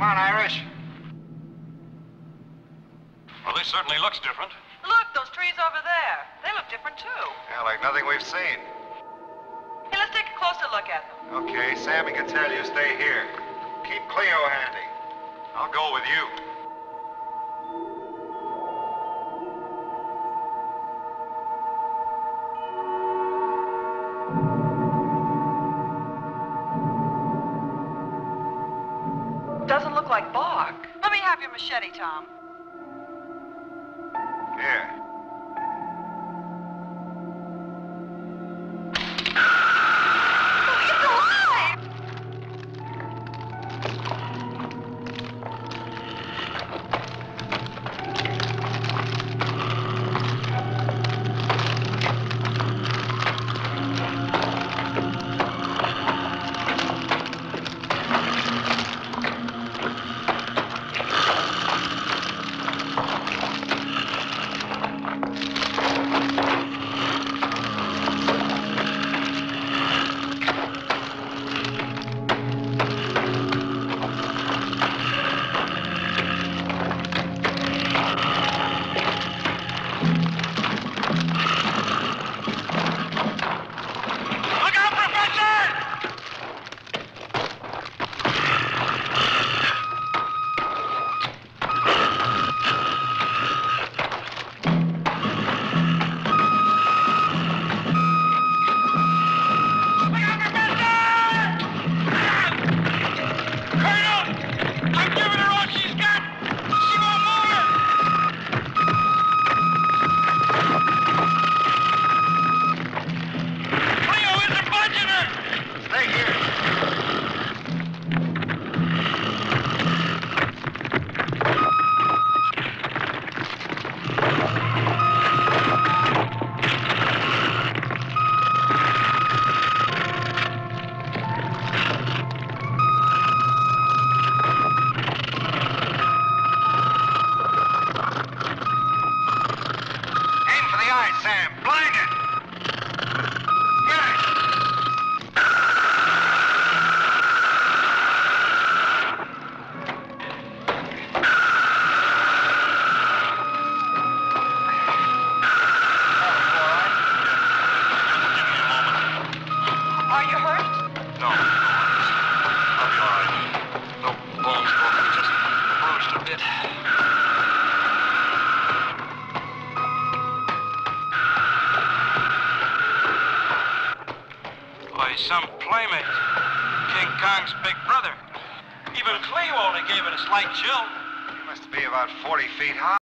on, Irish? Well, this certainly looks different. Look, those trees over there. They look different, too. Yeah, like nothing we've seen. Hey, let's take a closer look at them. Okay, Sammy can tell you stay here. Keep Cleo handy. I'll go with you. Doesn't look like bark. Let me have your machete, Tom. Here. It's alive! Sam, blind it! Yes! Are you hurt? No. I'll be all right. No bones broken, just bruised a bit. Why, some playmate. King Kong's big brother. Even Cleo only gave it a slight chill. He must be about 40 feet high.